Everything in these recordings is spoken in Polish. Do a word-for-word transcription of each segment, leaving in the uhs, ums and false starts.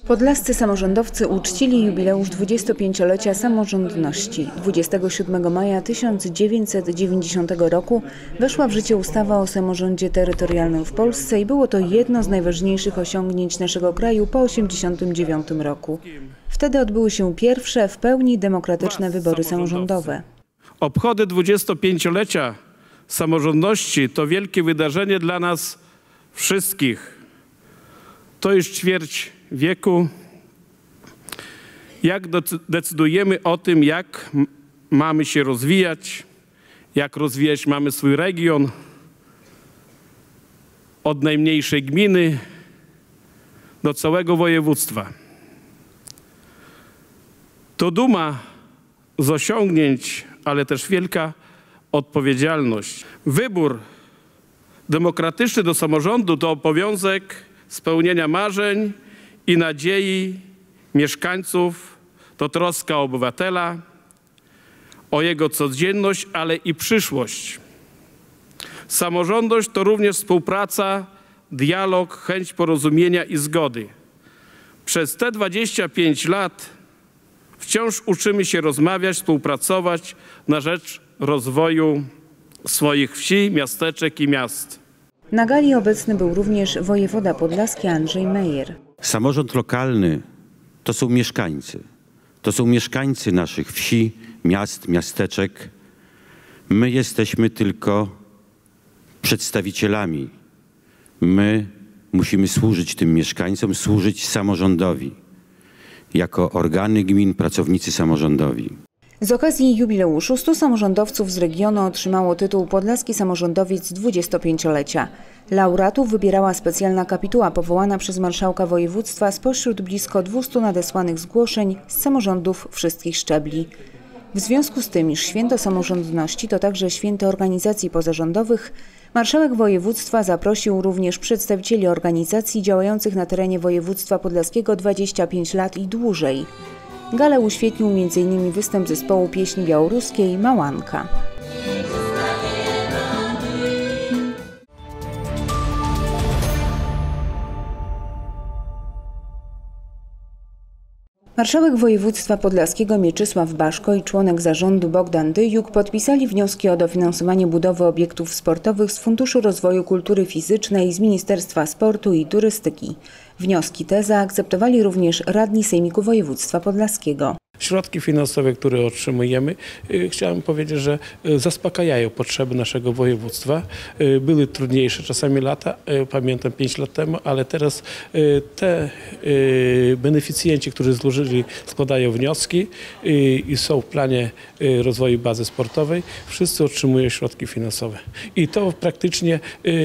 Podlascy samorządowcy uczcili jubileusz dwudziestopięciolecia samorządności. dwudziestego siódmego maja tysiąc dziewięćset dziewięćdziesiątego roku weszła w życie ustawa o samorządzie terytorialnym w Polsce i było to jedno z najważniejszych osiągnięć naszego kraju po tysiąc dziewięćset osiemdziesiątym dziewiątym roku. Wtedy odbyły się pierwsze w pełni demokratyczne wybory samorządowe. Obchody dwudziestopięciolecia samorządności to wielkie wydarzenie dla nas wszystkich. To już ćwierć wieku, jak decydujemy o tym, jak mamy się rozwijać, jak rozwijać mamy swój region, od najmniejszej gminy do całego województwa. To duma z osiągnięć, ale też wielka odpowiedzialność. Wybór demokratyczny do samorządu to obowiązek spełnienia marzeń i nadziei mieszkańców, to troska o obywatela, o jego codzienność, ale i przyszłość. Samorządność to również współpraca, dialog, chęć porozumienia i zgody. Przez te dwadzieścia pięć lat wciąż uczymy się rozmawiać, współpracować na rzecz rozwoju swoich wsi, miasteczek i miast. Na gali obecny był również wojewoda podlaski Andrzej Mejer. Samorząd lokalny to są mieszkańcy. To są mieszkańcy naszych wsi, miast, miasteczek. My jesteśmy tylko przedstawicielami. My musimy służyć tym mieszkańcom, służyć samorządowi. Jako organy gmin, pracownicy samorządowi. Z okazji jubileuszu stu samorządowców z regionu otrzymało tytuł Podlaski Samorządowiec dwudziestopięciolecia. Laureatów wybierała specjalna kapituła powołana przez marszałka województwa spośród blisko dwustu nadesłanych zgłoszeń z samorządów wszystkich szczebli. W związku z tym, iż święto samorządności to także święto organizacji pozarządowych, marszałek województwa zaprosił również przedstawicieli organizacji działających na terenie województwa podlaskiego dwadzieścia pięć lat i dłużej. Galę uświetnił między innymi występ zespołu pieśni białoruskiej Małanka. Marszałek województwa podlaskiego Mieczysław Baszko i członek zarządu Bogdan Dyjuk podpisali wnioski o dofinansowanie budowy obiektów sportowych z Funduszu Rozwoju Kultury Fizycznej z Ministerstwa Sportu i Turystyki. Wnioski te zaakceptowali również radni Sejmiku Województwa Podlaskiego. Środki finansowe, które otrzymujemy, chciałem powiedzieć, że zaspokajają potrzeby naszego województwa. Były trudniejsze czasami lata, pamiętam pięć lat temu, ale teraz te beneficjenci, którzy złożyli, składają wnioski i są w planie rozwoju bazy sportowej, wszyscy otrzymują środki finansowe. I to praktycznie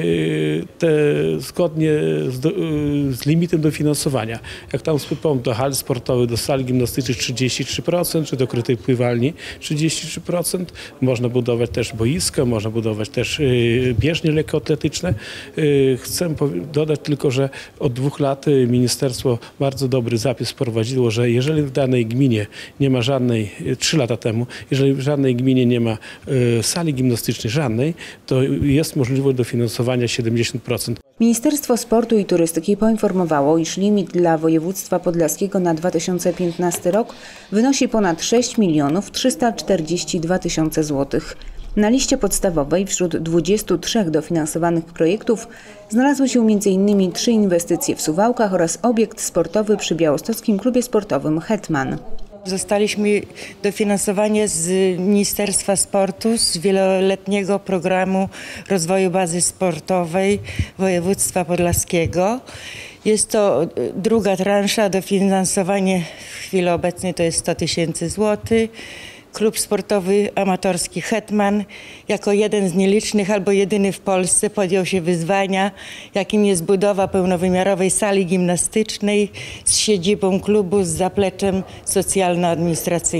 te, zgodnie z, do, z limitem dofinansowania. Jak tam wspomnę, do hal sportowych, do sali gimnastycznej trzydzieści trzy procent, czy do krytej pływalni trzydzieści trzy procent. Można budować też boiska, można budować też bieżnie lekkoatletyczne. Chcę dodać tylko, że od dwóch lat ministerstwo bardzo dobry zapis wprowadziło, że jeżeli w danej gminie nie ma żadnej, trzy lata temu, jeżeli w żadnej gminie nie ma sali gimnastycznej żadnej, to jest możliwość dofinansowania siedemdziesiąt procent. Ministerstwo Sportu i Turystyki poinformowało, iż limit dla województwa podlaskiego na dwa tysiące piętnasty rok wynosi ponad sześć milionów trzysta czterdzieści dwa tysiące złotych. Na liście podstawowej wśród dwudziestu trzech dofinansowanych projektów znalazły się między innymi trzy inwestycje w Suwałkach oraz obiekt sportowy przy Białostockim Klubie Sportowym Hetman. Zostaliśmy dofinansowani z Ministerstwa Sportu, z wieloletniego programu rozwoju bazy sportowej województwa podlaskiego. Jest to druga transza, dofinansowanie w chwili obecnej to jest sto tysięcy złotych. Klub sportowy amatorski Hetman jako jeden z nielicznych albo jedyny w Polsce podjął się wyzwania, jakim jest budowa pełnowymiarowej sali gimnastycznej z siedzibą klubu z zapleczem socjalno-administracyjnym.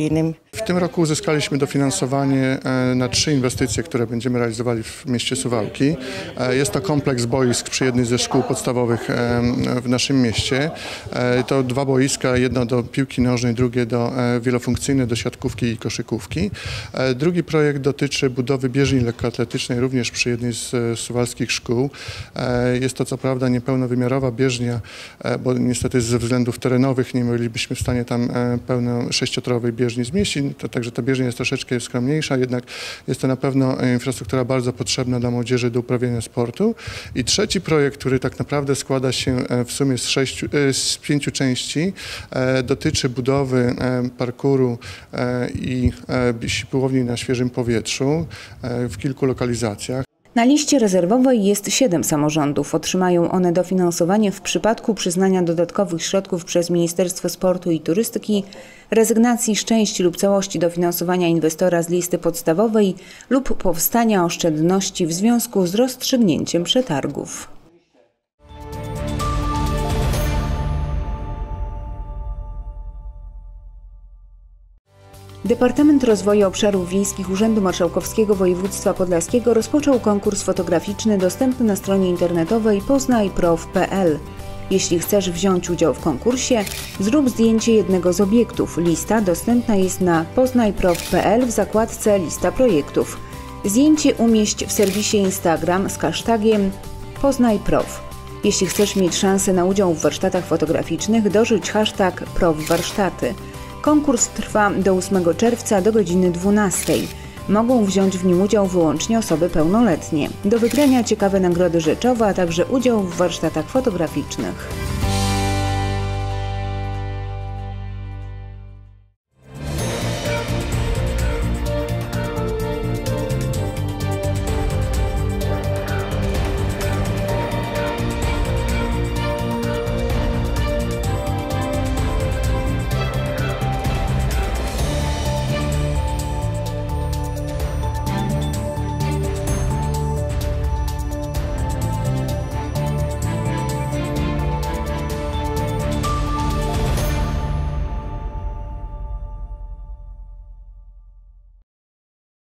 W tym roku uzyskaliśmy dofinansowanie na trzy inwestycje, które będziemy realizowali w mieście Suwałki. Jest to kompleks boisk przy jednej ze szkół podstawowych w naszym mieście. To dwa boiska, jedno do piłki nożnej, drugie do wielofunkcyjne, do siatkówki i koszykówki. Drugi projekt dotyczy budowy bieżni lekkoatletycznej również przy jednej z suwalskich szkół. Jest to co prawda niepełnowymiarowa bieżnia, bo niestety ze względów terenowych nie bylibyśmy w stanie tam pełno sześciotorowej bieżni zmieścić. To, także ta bieżnia jest troszeczkę skromniejsza, jednak jest to na pewno infrastruktura bardzo potrzebna dla młodzieży do uprawiania sportu. I trzeci projekt, który tak naprawdę składa się w sumie z, sześciu, z pięciu części, dotyczy budowy parkuru i siłowni na świeżym powietrzu w kilku lokalizacjach. Na liście rezerwowej jest siedem samorządów. Otrzymają one dofinansowanie w przypadku przyznania dodatkowych środków przez Ministerstwo Sportu i Turystyki, rezygnacji z części lub całości dofinansowania inwestora z listy podstawowej lub powstania oszczędności w związku z rozstrzygnięciem przetargów. Departament Rozwoju Obszarów Wiejskich Urzędu Marszałkowskiego Województwa Podlaskiego rozpoczął konkurs fotograficzny dostępny na stronie internetowej poznaj prof kropka p l. Jeśli chcesz wziąć udział w konkursie, zrób zdjęcie jednego z obiektów. Lista dostępna jest na poznaj prof kropka p l w zakładce Lista projektów. Zdjęcie umieść w serwisie Instagram z hashtagiem poznajprof. Jeśli chcesz mieć szansę na udział w warsztatach fotograficznych, dorzuć hashtag profwarsztaty. Konkurs trwa do ósmego czerwca do godziny dwunastej. Mogą wziąć w nim udział wyłącznie osoby pełnoletnie. Do wygrania ciekawe nagrody rzeczowe, a także udział w warsztatach fotograficznych.